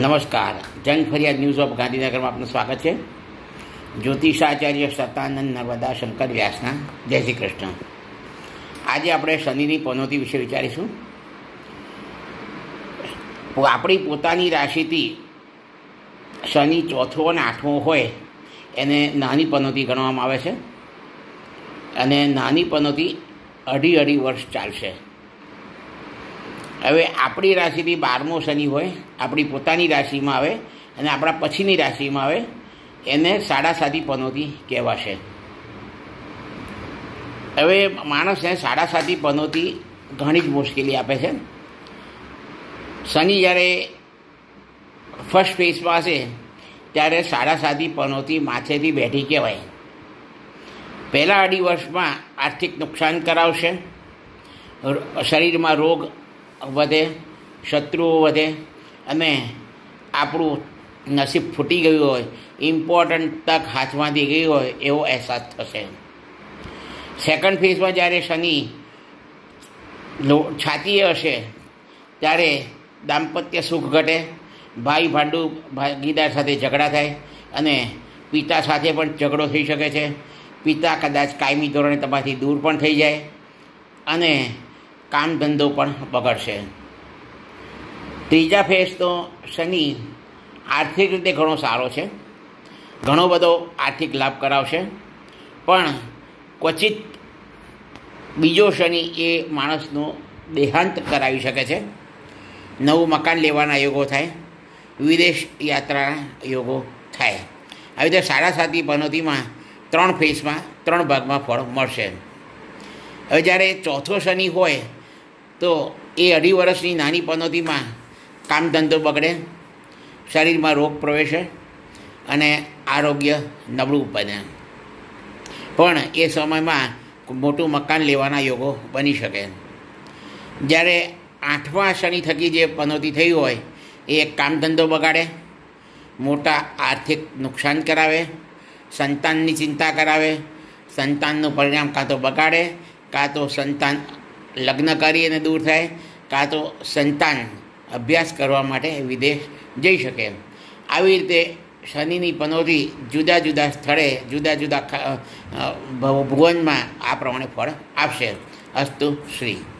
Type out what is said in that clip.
નમસ્કાર. જન ફરિયાદ ન્યૂઝ ઓફ ગાંધીનગરમાં આપનું સ્વાગત છે. જ્યોતિષાચાર્ય સતાનંદ નર્મદા શંકર વ્યાસના જય શ્રી કૃષ્ણ. આજે આપણે શનિની પનોતી વિશે વિચારીશું. આપણી પોતાની રાશિથી શનિ ચોથો અને આઠમો હોય એને નાની પનોતી ગણવામાં આવે છે, અને નાની પનોતી અઢી વર્ષ ચાલશે. હવે આપણી રાશિથી 12મો શનિ હોય, આપણી પોતાની રાશિમાં આવે અને આપણા પછીની રાશિમાં આવે, એને સાડાસાતી પનોતી કહેવાશે. હવે માણસને સાડાસાતી પનોતી ઘણી જ મુશ્કેલી આપે છે. શનિ જ્યારે ફર્સ્ટ ફેઝમાં હશે ત્યારે સાડાસાતી પનોતી માથેથી બેઠી કહેવાય. પહેલાં અઢી વર્ષમાં આર્થિક નુકસાન કરાવશે, શરીરમાં રોગ વધે, શત્રુઓ વધે, અને આપણું નસીબ ફૂટી ગયું હોય, ઇમ્પોર્ટન્ટ તક હાથમાંથી ગઈ હોય એવો અહેસાસ થશે. સેકન્ડ ફેઝમાં જ્યારે શનિ છાતીએ હશે ત્યારે દાંપત્ય સુખ ઘટે, ભાઈ ભાગીદાર સાથે ઝઘડા થાય, અને પિતા સાથે પણ ઝઘડો થઈ શકે છે. પિતા કદાચ કાયમી ધોરણે તમારાથી દૂર પણ થઈ જાય, અને કામ ધંધો પણ બગડશે. ત્રીજા ફેઝ તો શનિ આર્થિક રીતે ઘણો સારો છે, ઘણો બધો આર્થિક લાભ કરાવશે, પણ ક્વચિત બીજો શનિ એ માણસનું દેહાંત કરાવી શકે છે. નવું મકાન લેવાના યોગો થાય, વિદેશ યાત્રાના યોગો થાય. આવી રીતે સાડાસાતી પનોતીમાં 3 ફેઝમાં 3 ભાગમાં ફળ મળશે. હવે જ્યારે ચોથો શનિ હોય તો એ અઢી વર્ષની નાની પનોતીમાં કામ ધંધો બગડે, શરીરમાં રોગ પ્રવેશે અને આરોગ્ય નબળું બને. પણ એ સમયમાં મોટું મકાન લેવાના યોગો બની શકે. જ્યારે 8મા શનિ થકી જે પનોતી થઈ હોય એ કામ ધંધો બગાડે, મોટા આર્થિક નુકસાન કરાવે, સંતાનની ચિંતા કરાવે, સંતાનનું પરિણામ કાં તો બગાડે, કાં તો સંતાન લગ્ન કરી અને દૂર થાય, કાં તો સંતાન અભ્યાસ કરવા માટે વિદેશ જઈ શકે. આવી રીતે શનિની પનોતી જુદા જુદા સ્થળે જુદા જુદા ભુવનમાં આ પ્રમાણે ફળ આપશે. અસ્તુ શ્રી.